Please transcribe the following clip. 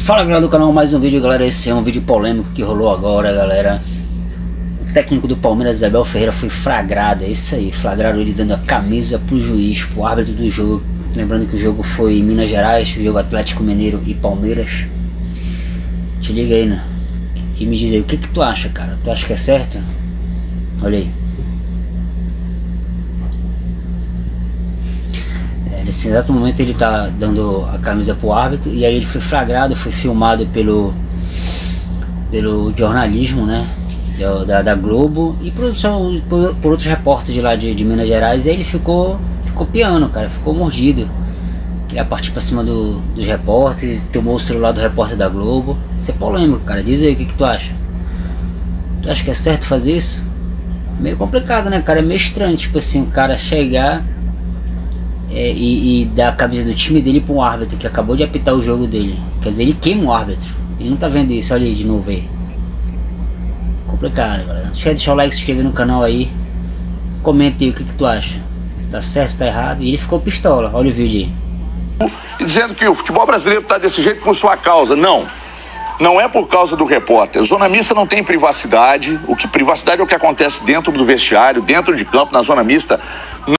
Fala galera do canal, mais um vídeo galera. Esse é um vídeo polêmico que rolou agora, galera. O técnico do Palmeiras, Abel Ferreira, foi flagrado. É isso aí, flagraram ele dando a camisa pro juiz, pro árbitro do jogo. Lembrando que o jogo foi em Minas Gerais, o jogo Atlético Mineiro e Palmeiras. Te liga aí, né? E me diz aí, o que tu acha, cara? Tu acha que é certo? Olha aí. Nesse exato momento ele tá dando a camisa pro árbitro, e aí ele foi flagrado, foi filmado pelo jornalismo, né, da Globo, e por outros repórteres de lá de Minas Gerais. E aí ele ficou piano, cara, ficou mordido, queria partir pra cima dos repórteres, tomou o celular do repórter da Globo. Isso é polêmico, cara. Diz aí, o que tu acha? Tu acha que é certo fazer isso? Meio complicado, né, cara? É meio estranho, tipo assim, o cara chegar e dar a camisa do time dele para um árbitro que acabou de apitar o jogo dele. Quer dizer, ele queima o árbitro. Ele não tá vendo isso. Olha aí de novo aí. Complicado, galera. Não esquece de deixar o like, se inscrever no canal aí. Comenta aí o que tu acha. Tá certo, tá errado? E ele ficou pistola. Olha o vídeo aí. E dizendo que o futebol brasileiro tá desse jeito por sua causa. Não é por causa do repórter. Zona mista não tem privacidade. Privacidade é o que acontece dentro do vestiário, dentro de campo, na zona mista.